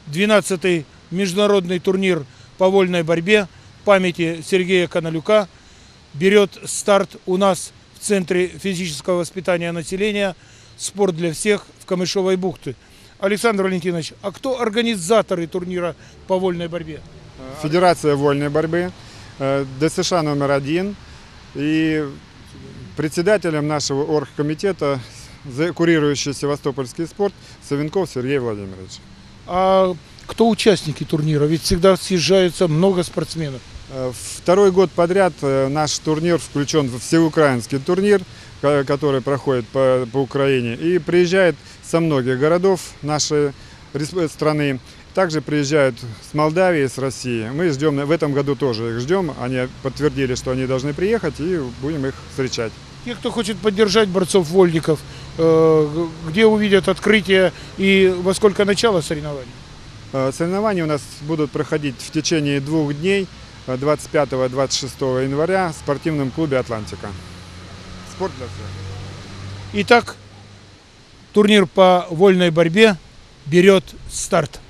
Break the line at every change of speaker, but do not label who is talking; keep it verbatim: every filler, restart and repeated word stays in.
двенадцатый международный турнир по вольной борьбе памяти Сергея Каналюка берет старт у нас в Центре физического воспитания населения «Спорт для всех» в Камышовой бухте. Александр Валентинович, а кто организаторы турнира по вольной борьбе?
Федерация вольной борьбы, ДСШ номер один, и председателем нашего оргкомитета, курирующий севастопольский спорт, Савенков Сергей Владимирович.
А кто участники турнира? Ведь всегда съезжаются много спортсменов.
Второй год подряд наш турнир включен в всеукраинский турнир, который проходит по, по Украине, и приезжает со многих городов нашей страны. Также приезжают с Молдавии, с России. Мы ждем, в этом году тоже их ждем. Они подтвердили, что они должны приехать, и будем их встречать.
Те, кто хочет поддержать борцов-вольников, где увидят открытие и во сколько начало соревнований?
Соревнования у нас будут проходить в течение двух дней, двадцать пятого — двадцать шестого января, в спортивном клубе «Атлантика». Спорт для всех.
Итак, турнир по вольной борьбе берет старт.